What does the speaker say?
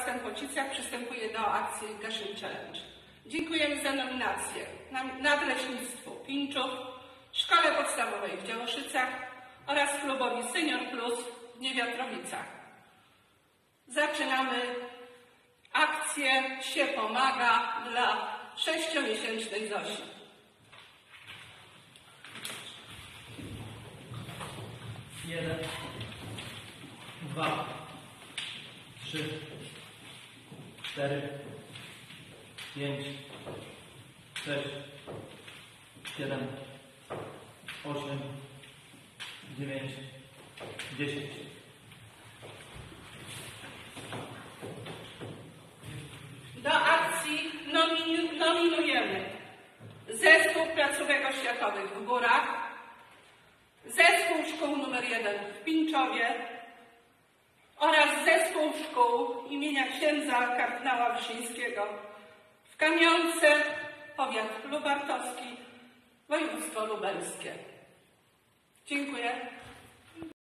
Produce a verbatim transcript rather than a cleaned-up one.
Stępocicach przystępuje do akcji Gaszyn Challenge. Dziękujemy za nominację Nadleśnictwu Pińczów, Szkole Podstawowej w Działoszycach oraz klubowi Senior Plus w Niewiatrowicach. Zaczynamy akcję Się Pomaga dla sześciomiesięcznej Zosi. Jeden, dwa, trzy, cztery, pięć, sześć, siedem, osiem, dziewięć, dziesięć. Do akcji nominu nominujemy Zespół Placówek Oświatowych w Górach, Zespół Szkół numer jeden w Pińczowie oraz Zespół Szkół imienia księdza kardynała Wyszyńskiego w Kamionce, powiat lubartowski, województwo lubelskie. Dziękuję.